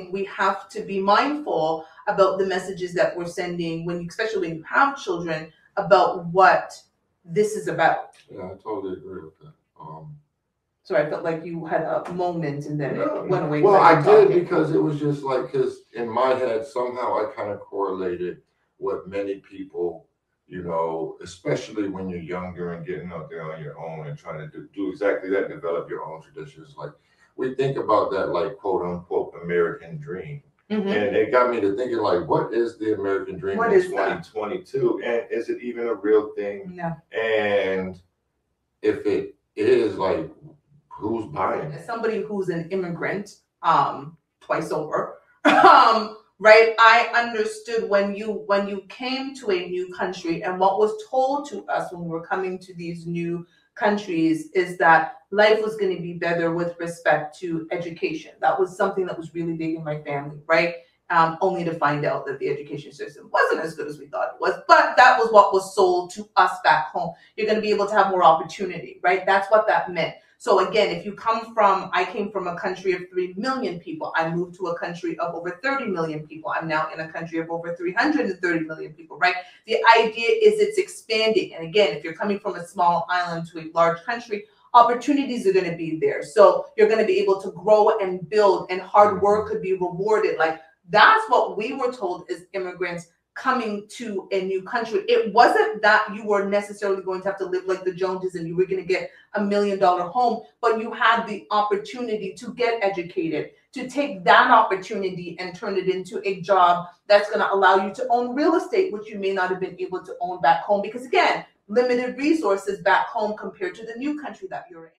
we have to be mindful about the messages that we're sending when, especially when you have children, about what this is about. Yeah, I totally agree with that. So I felt like you had a moment and then No, it went away. well, I did talking. because it was just like, because in my head, somehow I kind of correlated what many people, you know, especially when you're younger and getting out there on your own and trying to do exactly that, develop your own traditions. Like, we think about that, like, quote unquote, American dream. Mhm. And it got me to thinking, like, what is the American dream What in is that? 2022? And is it even a real thing? No. And if it is, like, who's buying it? As somebody who's an immigrant, twice over, right? I understood when you came to a new country, and what was told to us when we were coming to these new countries is that life was going to be better with respect to education. That was something that was really big in my family, right? Only to find out that the education system wasn't as good as we thought it was. But that was what was sold to us back home. You're going to be able to have more opportunity, right? That's what that meant. So again, if you I came from a country of 3 million people. I moved to a country of over 30 million people. I'm now in a country of over 330 million people, right? The idea is it's expanding. And again, if you're coming from a small island to a large country, opportunities are going to be there. So you're going to be able to grow and build, and hard work could be rewarded. Like, that's what we were told as immigrants coming to a new country. It wasn't that you were necessarily going to have to live like the Joneses and you were going to get $1 million home, but you had the opportunity to get educated, to take that opportunity and turn it into a job that's going to allow you to own real estate, which you may not have been able to own back home, because again, limited resources back home compared to the new country that you're in.